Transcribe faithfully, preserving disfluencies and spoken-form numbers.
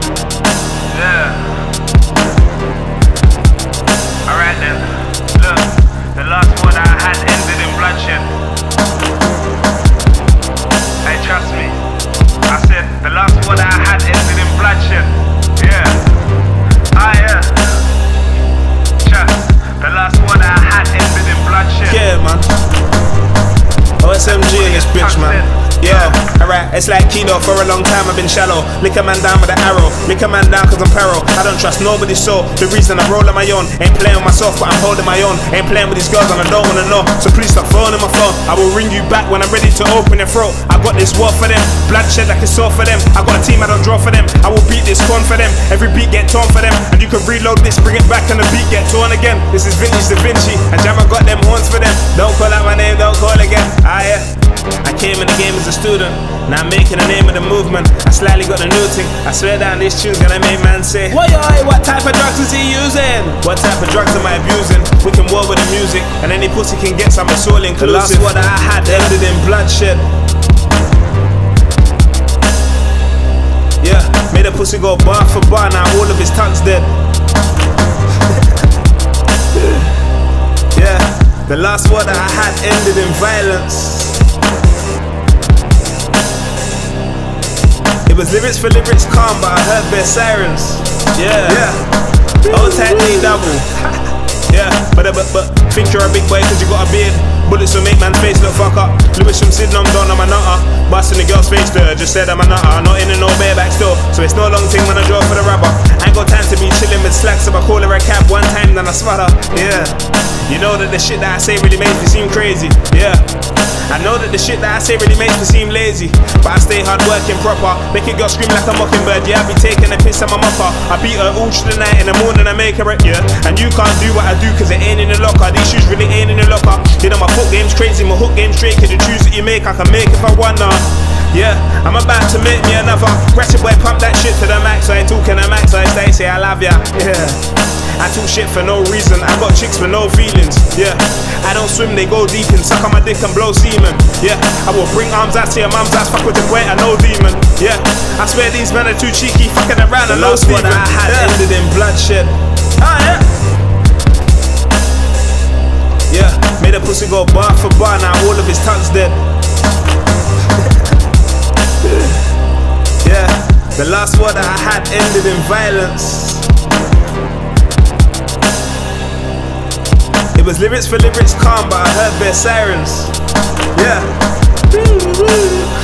Yeah. Alright then. Look, the last one I had ended in bloodshed. Hey, trust me. I said the last one I had ended in bloodshed. Yeah. Ah, yeah. Trust. The last one I had ended in bloodshed. Yeah, man. O S M G in this bitch, man. Yo, alright, it's like keto. For a long time I've been shallow. Lick a man down with an arrow. Lick a man down cause I'm paro. I don't trust nobody, so the reason I roll on my own. Ain't playing with myself, but I'm holding my own. Ain't playing with these girls and I don't wanna know. So please stop phoning my phone. I will ring you back when I'm ready to open your throat. I got this war for them. Bloodshed like it's all for them. I got a team I don't draw for them. I will beat this corn for them. Every beat get torn for them. And you can reload this, bring it back and the beat get torn again. This is vintage Da Vinci. And Jammer got them horns for them. Don't call out my name, don't call again. Ah yeah. I came in the game as a student. Now I'm making the name of the movement. I slightly got the new thing. I swear down this tune's gonna make man say, "Why, what type of drugs is he using? What type of drugs am I abusing?" We can war with the music, and any pussy can get some. It's all inclusive. The last one that I had ended in bloodshed. Yeah, made a pussy go bar for bar. Now all of his tongue's dead. Yeah, the last one that I had ended in violence. It was lyrics for lyrics calm, but I heard their sirens. Yeah, yeah. Old tight D double. Yeah, but but but think you're a big boy cause you got a beard. Bullets will make man's face look fuck up. Lewis from Sydney, I'm done, I'm a nutter. Busting the girl's face there, just said I'm a nutter. Not in and no bareback still, so it's no long thing when I draw for the rubber. I ain't got time to be chilling with slacks. If I call her a cab one time, then I sputter. Yeah, you know that the shit that I say really makes me seem crazy. Yeah, I know that the shit that I say really makes me seem lazy, but I stay hard working proper. Make a girl scream like a mockingbird. Yeah, I be taking a piss, I'm a mopper. I beat her all through the night, in the morning I make her it. Yeah, and you can't do what I do cause it ain't in the locker. These shoes really ain't in the locker. You know my foot game's crazy, my hook game's straight. Cause the tunes that you make I can make if I wanna. Yeah, I'm about to make me another. Ratchet boy pump that shit to the max. I ain't talking to max, I stay say I love ya. Yeah, I talk shit for no reason. I got chicks with no feelings. Yeah, I don't swim, they go deep and suck on my dick and blow semen. Yeah, I will bring arms out to your mum's ass. Fuck with the boy, I know demon. Yeah, I swear these men are too cheeky. Fucking around and no Steven. The last one I had yeah. ended in bloodshed. Ah yeah. Yeah, made a pussy go bar for bar. Now all of his tongue's dead. Yeah, the last one that I had ended in violence. It was lyrics for lyrics calm, but I heard their sirens. Yeah.